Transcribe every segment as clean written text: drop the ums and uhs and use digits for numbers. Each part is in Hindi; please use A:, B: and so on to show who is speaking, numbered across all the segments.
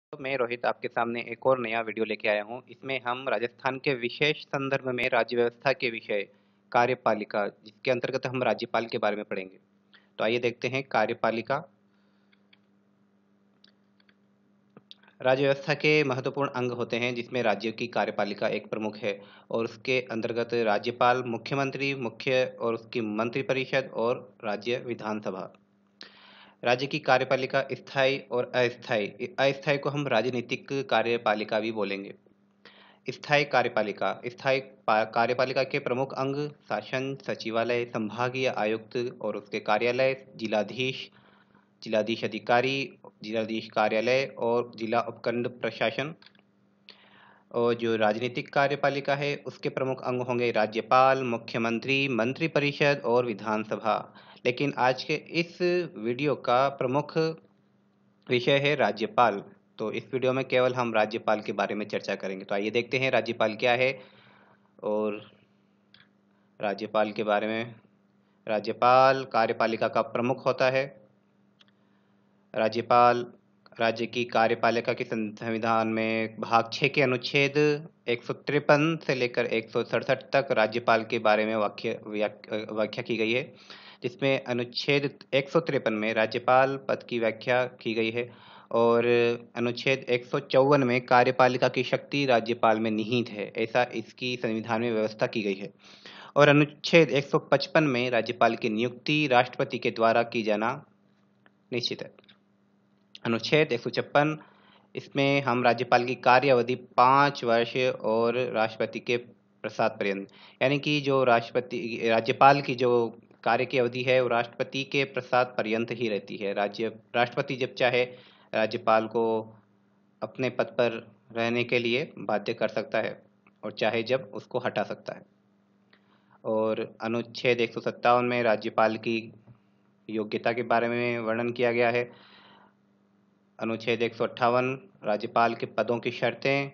A: तो मैं रोहित आपके सामने एक और नया वीडियो लेके आया हूँ। इसमें हम राजस्थान के विशेष संदर्भ में राज्य व्यवस्था के विषय कार्यपालिका, जिसके अंतर्गत हम राज्यपाल के बारे में पढ़ेंगे। तो आइए देखते हैं कार्यपालिका। राज्य व्यवस्था के महत्वपूर्ण अंग होते हैं जिसमें राज्यों की कार्यपालिका एक प्रमुख है और उसके अंतर्गत राज्यपाल, मुख्यमंत्री, मुख्य और उसकी मंत्रिपरिषद और राज्य विधानसभा। राज्य की कार्यपालिका स्थायी और अस्थायी। अस्थायी को हम राजनीतिक कार्यपालिका भी बोलेंगे। स्थायी कार्यपालिका। कार्यपालिका के प्रमुख अंग शासन सचिवालय, संभागीय आयुक्त और उसके कार्यालय, जिलाधीश, जिलाधीश अधिकारी, जिलाधीश कार्यालय और जिला उपखंड प्रशासन। और जो राजनीतिक कार्यपालिका है उसके प्रमुख अंग होंगे राज्यपाल, मुख्यमंत्री, मंत्रिपरिषद और विधानसभा। लेकिन आज के इस वीडियो का प्रमुख विषय है राज्यपाल। तो इस वीडियो में केवल हम राज्यपाल के बारे में चर्चा करेंगे। तो आइए देखते हैं राज्यपाल क्या है और राज्यपाल के बारे में। राज्यपाल कार्यपालिका का प्रमुख होता है। राज्यपाल राज्य की कार्यपालिका के संविधान में भाग 6 के अनुच्छेद 153 से लेकर 167 तक राज्यपाल के बारे में व्याख्या की गई है, जिसमें अनुच्छेद 153 में राज्यपाल पद की व्याख्या की गई है और अनुच्छेद 154 में कार्यपालिका की शक्ति राज्यपाल में निहित है, ऐसा इसकी संविधान में व्यवस्था की गई है। और अनुच्छेद 155 में राज्यपाल की नियुक्ति राष्ट्रपति के द्वारा की जाना निश्चित है। अनुच्छेद 156, इसमें हम राज्यपाल की कार्य अवधि 5 वर्ष और राष्ट्रपति के प्रसाद पर्यंत, यानी कि जो राज्यपाल की जो कार्य की अवधि है वो राष्ट्रपति के प्रसाद पर्यंत ही रहती है। राष्ट्रपति जब चाहे राज्यपाल को अपने पद पर रहने के लिए बाध्य कर सकता है और चाहे जब उसको हटा सकता है। और अनुच्छेद 157 में राज्यपाल की योग्यता के बारे में वर्णन किया गया है। अनुच्छेद 158 राज्यपाल के पदों की शर्तें,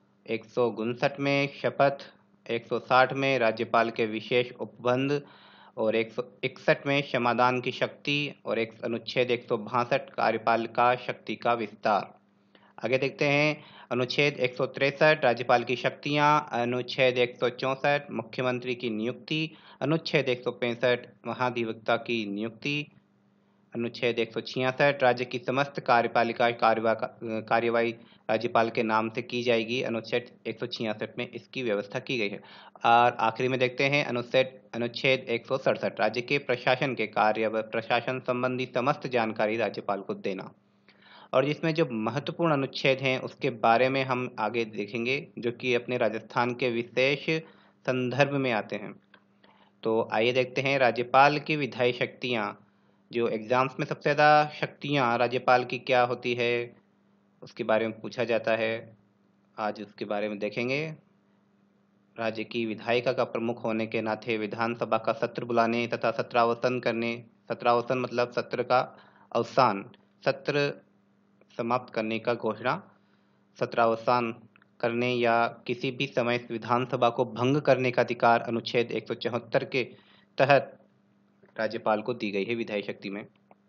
A: 159 में शपथ, 160 में राज्यपाल के विशेष उपबंध और 161 में क्षमादान की शक्ति और एक अनुच्छेद 162 कार्यपालिका शक्ति का विस्तार। आगे देखते हैं अनुच्छेद 163 राज्यपाल की शक्तियां, अनुच्छेद 164 मुख्यमंत्री की नियुक्ति, अनुच्छेद 165 महाधिवक्ता की नियुक्ति, अनुच्छेद 166 राज्य की समस्त कार्यपालिका कार्यवाही राज्यपाल के नाम से की जाएगी। अनुच्छेद 166 में इसकी व्यवस्था की गई है। और आखिरी में देखते हैं अनुच्छेद 167 राज्य के प्रशासन के कार्य व प्रशासन संबंधी समस्त जानकारी राज्यपाल को देना। और जिसमें जो महत्वपूर्ण अनुच्छेद हैं उसके बारे में हम आगे देखेंगे, जो कि अपने राजस्थान के विशेष संदर्भ में आते हैं। तो आइए देखते हैं राज्यपाल की विधायी शक्तियाँ। जो एग्जाम्स में सबसे ज़्यादा शक्तियाँ राज्यपाल की क्या होती है उसके बारे में पूछा जाता है, आज उसके बारे में देखेंगे। राज्य की विधायिका का प्रमुख होने के नाते विधानसभा का सत्र बुलाने तथा सत्रावसान करने, सत्रावसान मतलब सत्र का अवसान, सत्र समाप्त करने का घोषणा, सत्रावसान करने या किसी भी समय विधानसभा को भंग करने का अधिकार अनुच्छेद 174 के तहत राज्यपाल को दी गई है विधायी शक्ति में।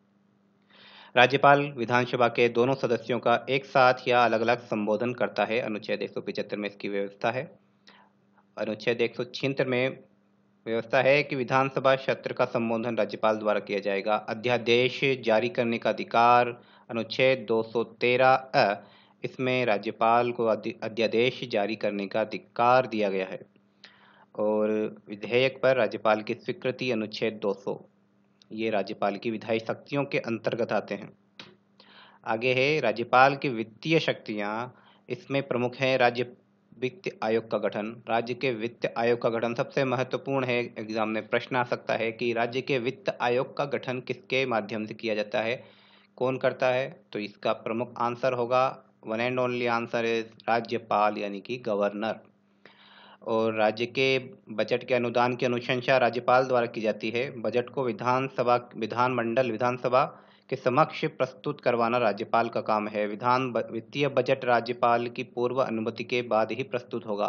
A: राज्यपाल विधानसभा के दोनों सदस्यों का एक साथ या अलग अलग संबोधन करता है, अनुच्छेद 175 में इसकी व्यवस्था है। अनुच्छेद 176 में व्यवस्था है कि विधानसभा सत्र का संबोधन राज्यपाल द्वारा किया जाएगा। अध्यादेश जारी करने का अधिकार, अनुच्छेद 213 इसमें राज्यपाल को अध्यादेश जारी करने का अधिकार दिया गया है। और विधेयक पर राज्यपाल की स्वीकृति, अनुच्छेद 200, ये राज्यपाल की विधायी शक्तियों के अंतर्गत आते हैं। आगे है राज्यपाल की वित्तीय शक्तियाँ। इसमें प्रमुख है राज्य वित्त आयोग का गठन। राज्य के वित्त आयोग का गठन सबसे महत्वपूर्ण है। एग्जाम में प्रश्न आ सकता है कि राज्य के वित्त आयोग का गठन किसके माध्यम से किया जाता है, कौन करता है? तो इसका प्रमुख आंसर होगा, one and only answer is राज्यपाल, यानी कि गवर्नर। और राज्य के बजट के अनुदान की अनुशंसा राज्यपाल द्वारा की जाती है। बजट को विधानसभा के समक्ष प्रस्तुत करवाना राज्यपाल का काम है। वित्तीय बजट राज्यपाल की पूर्व अनुमति के बाद ही प्रस्तुत होगा।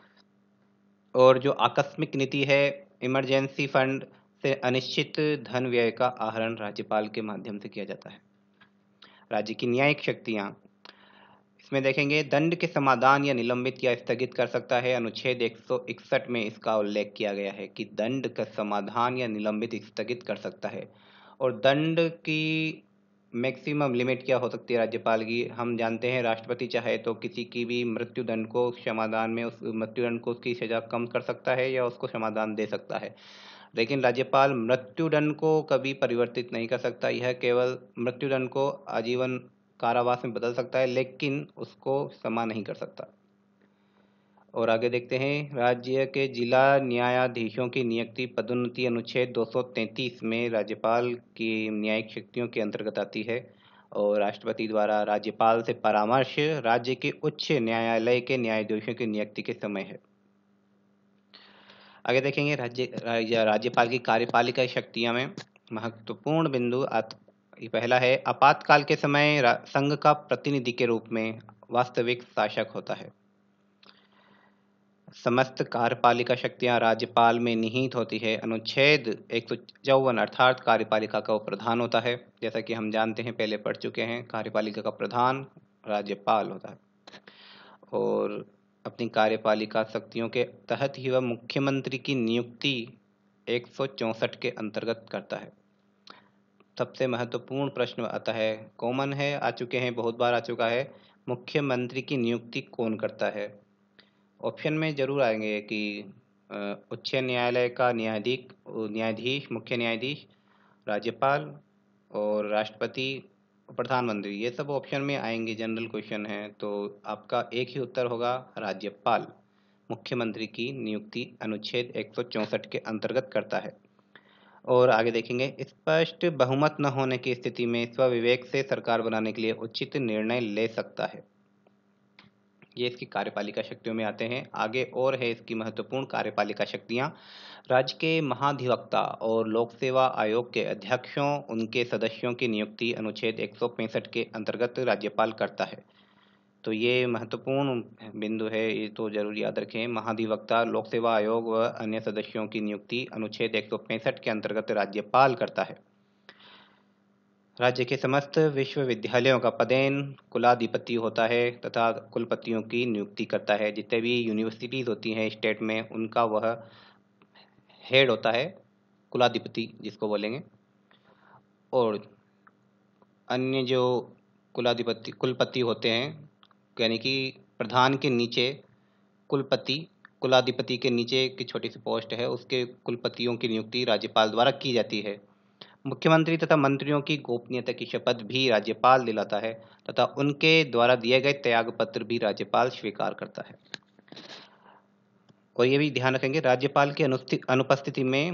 A: और जो आकस्मिक नीति है, इमरजेंसी फंड से अनिश्चित धन व्यय का आहरण राज्यपाल के माध्यम से किया जाता है। राज्य की न्यायिक शक्तियाँ। इसमें देखेंगे दंड के समाधान या निलंबित या स्थगित कर सकता है। अनुच्छेद 161 में इसका उल्लेख किया गया है कि दंड का समाधान या निलंबित स्थगित कर सकता है। और दंड की मैक्सिमम लिमिट क्या हो सकती है राज्यपाल की? हम जानते हैं राष्ट्रपति चाहे तो किसी की भी मृत्युदंड को समाधान में उस मृत्युदंड को उसकी सजा कम कर सकता है या उसको समाधान दे सकता है। लेकिन राज्यपाल मृत्युदंड को कभी परिवर्तित नहीं कर सकता। यह केवल मृत्युदंड को आजीवन कारावास में बदल सकता है, लेकिन उसको क्षमा नहीं कर सकता। और आगे देखते हैं, राज्य के जिला न्यायाधीशों की नियुक्ति पदोन्नति अनुच्छेद 233 में राज्यपाल की न्यायिक शक्तियों के अंतर्गत आती है। और राष्ट्रपति द्वारा राज्यपाल से परामर्श राज्य के उच्च न्यायालय के न्यायाधीशों की नियुक्ति के समय है। आगे देखेंगे राज्यपाल की कार्यपालिका शक्तियां में महत्वपूर्ण बिंदु पहला है, आपातकाल के समय संघ का प्रतिनिधि के रूप में वास्तविक शासक होता है। समस्त कार्यपालिका शक्तियां राज्यपाल में निहित होती है। अनुच्छेद 154 अर्थात कार्यपालिका का प्रधान होता है। जैसा कि हम जानते हैं, पहले पढ़ चुके हैं, कार्यपालिका का प्रधान राज्यपाल होता है और अपनी कार्यपालिका शक्तियों के तहत ही वह मुख्यमंत्री की नियुक्ति 164 के अंतर्गत करता है। सबसे महत्वपूर्ण प्रश्न आता है, कॉमन है, आ चुके हैं, बहुत बार आ चुका है, मुख्यमंत्री की नियुक्ति कौन करता है? ऑप्शन में जरूर आएंगे कि उच्च न्यायालय का न्यायाधीश, मुख्य न्यायाधीश, राज्यपाल और राष्ट्रपति, प्रधानमंत्री, ये सब ऑप्शन में आएंगे। जनरल क्वेश्चन है तो आपका एक ही उत्तर होगा, राज्यपाल मुख्यमंत्री की नियुक्ति अनुच्छेद 164 के अंतर्गत करता है। और आगे देखेंगे, स्पष्ट बहुमत न होने की स्थिति में स्वविवेक से सरकार बनाने के लिए उचित निर्णय ले सकता है। ये इसकी कार्यपालिका शक्तियों में आते हैं। आगे और है इसकी महत्वपूर्ण कार्यपालिका शक्तियां, राज्य के महाधिवक्ता और लोक सेवा आयोग के अध्यक्षों, उनके सदस्यों की नियुक्ति अनुच्छेद 165 के अंतर्गत राज्यपाल करता है। तो ये महत्वपूर्ण बिंदु है, ये तो जरूर याद रखें। महाधिवक्ता, लोक सेवा आयोग व अन्य सदस्यों की नियुक्ति अनुच्छेद 165 के अंतर्गत राज्यपाल करता है। राज्य के समस्त विश्वविद्यालयों का पदेन कुलाधिपति होता है तथा कुलपतियों की नियुक्ति करता है। जितने भी यूनिवर्सिटीज होती हैं स्टेट में, उनका वह हेड होता है, कुलाधिपति जिसको बोलेंगे। और अन्य जो कुलपति होते हैं, यानी कि प्रधान के नीचे कुलपति, कुलाधिपति के नीचे की छोटी सी पोस्ट है, उसके कुलपतियों की नियुक्ति राज्यपाल द्वारा की जाती है। मुख्यमंत्री तथा मंत्रियों की गोपनीयता की शपथ भी राज्यपाल दिलाता है तथा उनके द्वारा दिए गए त्याग पत्र भी राज्यपाल स्वीकार करता है। और ये भी ध्यान रखेंगे, राज्यपाल की अनुपस्थिति में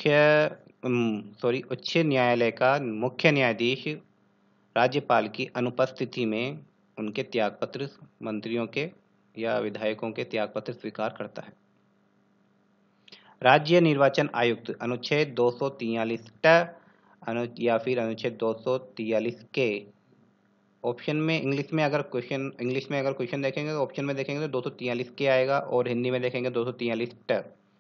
A: उच्च न्यायालय का मुख्य न्यायाधीश राज्यपाल की अनुपस्थिति में उनके त्यागपत्र, मंत्रियों के या विधायकों के त्यागपत्र स्वीकार करता है। राज्य निर्वाचन आयुक्त अनुच्छेद 243 या फिर अनुच्छेद 243 के ऑप्शन में इंग्लिश में अगर क्वेश्चन देखेंगे तो ऑप्शन में देखेंगे तो 243 के आएगा और हिंदी में देखेंगे 243 ट।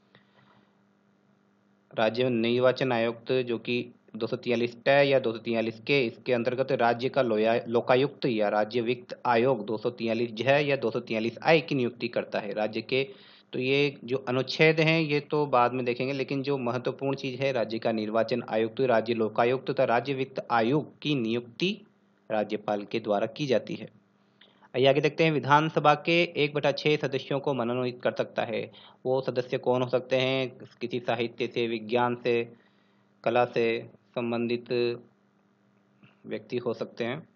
A: राज्य निर्वाचन आयुक्त जो कि 243 ट या 243 के, इसके अंतर्गत राज्य का लोकायुक्त या राज्य वित्त आयोग 243 ज या 243 आई की नियुक्ति करता है राज्य के। तो ये जो अनुच्छेद हैं ये तो बाद में देखेंगे, लेकिन जो महत्वपूर्ण चीज है, राज्य का निर्वाचन आयुक्त, राज्य लोकायुक्त तथा राज्य वित्त आयोग की नियुक्ति राज्यपाल के द्वारा की जाती है। आइए आगे देखते हैं, विधानसभा के 1/6 सदस्यों को मनोनीत कर सकता है। वो सदस्य कौन हो सकते हैं? किसी साहित्य से, विज्ञान से, कला से संबंधित व्यक्ति हो सकते हैं।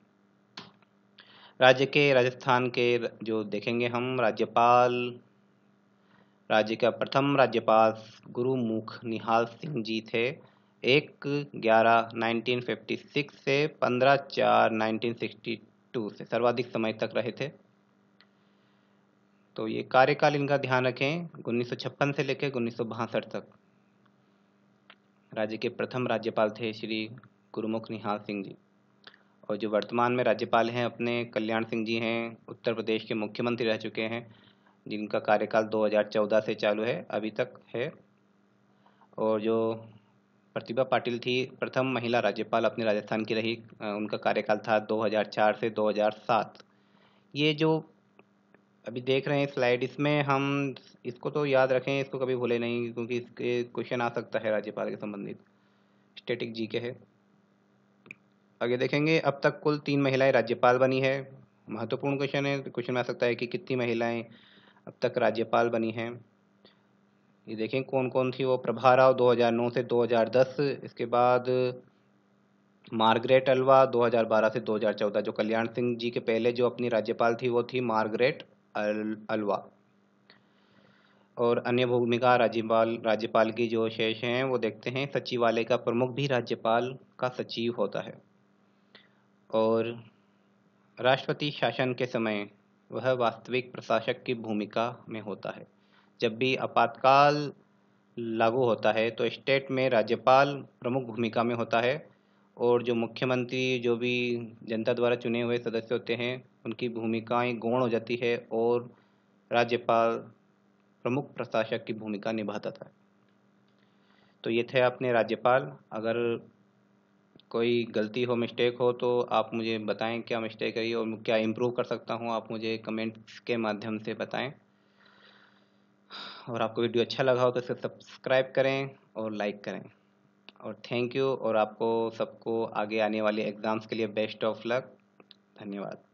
A: राजस्थान के जो देखेंगे हम, राज्य का प्रथम राज्यपाल गुरुमुख निहाल सिंह जी थे। 1/11/1956 से 15/4/1962 से सर्वाधिक समय तक रहे थे। तो ये कार्यकाल इनका ध्यान रखें, 1956 से लेकर 1962 तक राज्य के प्रथम राज्यपाल थे श्री गुरुमुख निहाल सिंह जी। और जो वर्तमान में राज्यपाल हैं अपने कल्याण सिंह जी हैं, उत्तर प्रदेश के मुख्यमंत्री रह चुके हैं, जिनका कार्यकाल 2014 से चालू है, अभी तक है। और जो प्रतिभा पाटिल थी, प्रथम महिला राज्यपाल अपने राजस्थान की रही, उनका कार्यकाल था 2004 से 2007। ये जो अभी देख रहे हैं स्लाइड, इसमें हम इसको तो याद रखें, इसको कभी भूले नहीं, क्योंकि इसके क्वेश्चन आ सकता है राज्यपाल के संबंधित। स्टैटिक जीके है। आगे देखेंगे, अब तक कुल 3 महिलाएं राज्यपाल बनी है। महत्वपूर्ण क्वेश्चन है। क्वेश्चन में आ सकता है कि कितनी महिलाएं अब तक राज्यपाल बनी हैं। ये देखें कौन कौन थी वो। प्रभा राव 2009 से 2010, इसके बाद मार्गरेट अल्वा 2012 से 2014। जो कल्याण सिंह जी के पहले जो अपनी राज्यपाल थी वो थी मार्गरेट अल्वा। और अन्य भूमिका राज्यपाल राज्यपाल की जो शेष हैं वो देखते हैं। सचिवालय का प्रमुख भी राज्यपाल का सचिव होता है। और राष्ट्रपति शासन के समय वह वास्तविक प्रशासक की भूमिका में होता है। जब भी आपातकाल लागू होता है तो स्टेट में राज्यपाल प्रमुख भूमिका में होता है, और जो मुख्यमंत्री, जो भी जनता द्वारा चुने हुए सदस्य होते हैं, उनकी भूमिकाएं गौण हो जाती है और राज्यपाल प्रमुख प्रशासक की भूमिका निभाता था। तो ये थे अपने राज्यपाल। अगर कोई गलती हो, मिस्टेक हो, तो आप मुझे बताएं क्या मिस्टेक है और क्या इम्प्रूव कर सकता हूँ, आप मुझे कमेंट्स के माध्यम से बताएं। और आपको वीडियो अच्छा लगा हो तो इसे सब्सक्राइब करें और लाइक करें। और थैंक यू, और आपको सबको आगे आने वाले एग्ज़ाम्स के लिए बेस्ट ऑफ लक। धन्यवाद।